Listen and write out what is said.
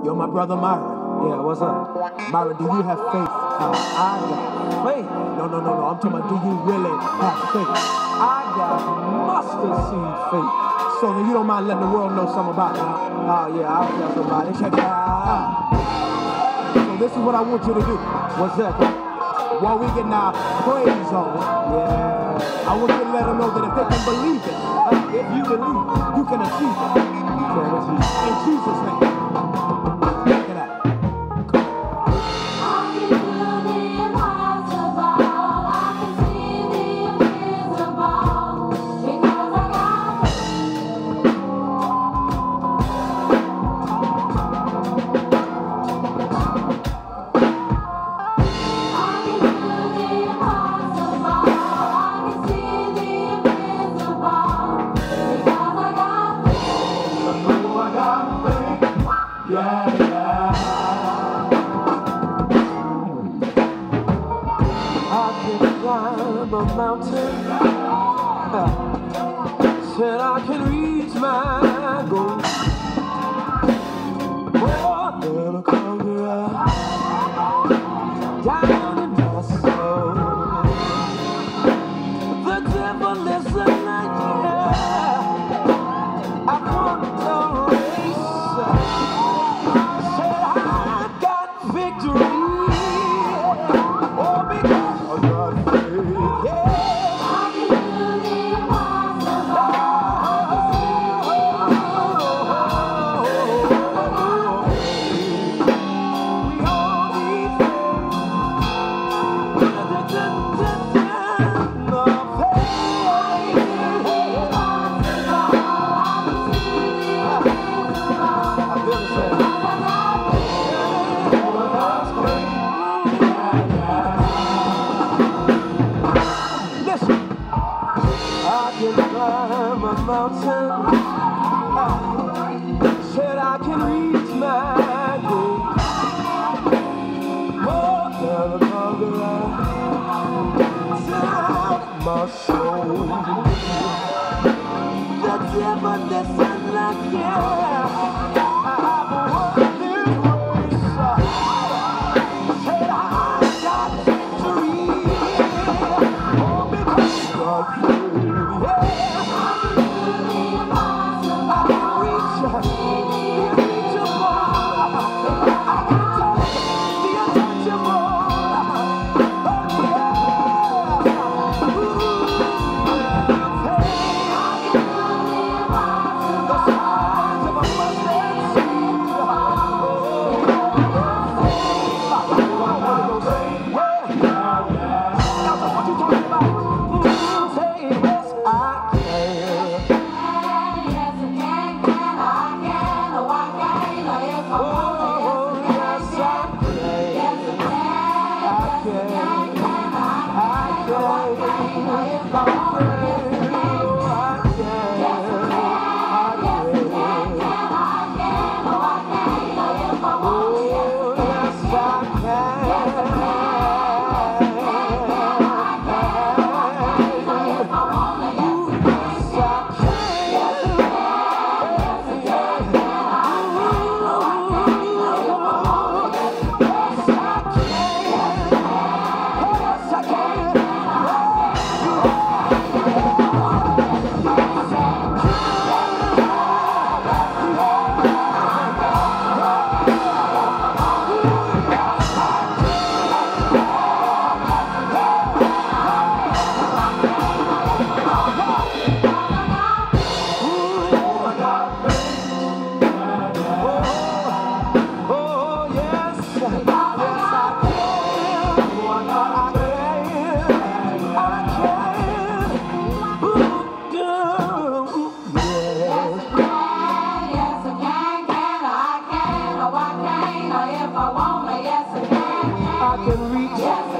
Yo, my brother Myron. Yeah, what's up? Myron, do you have faith? I got faith. No. I'm talking about, do you really have faith? I got mustard seed faith. So then you don't mind letting the world know something about it, huh? Oh, yeah, I'll tell somebody. Check it out. So this is what I want you to do. What's that? While we getting our praise on, Yeah. I want you to let them know that if they can believe it, if you believe, you can achieve it. In Jesus' name. Check it out. Climb a mountain, said I can reach my goal. More than a conqueror, down in my soul. The devil is a nightmare. I won the race. Said I got victory. Oh, because of God. Climb a mountain, said I can reach my goal. More than a conqueror, down my soul. The devil doesn't like you. I can reach.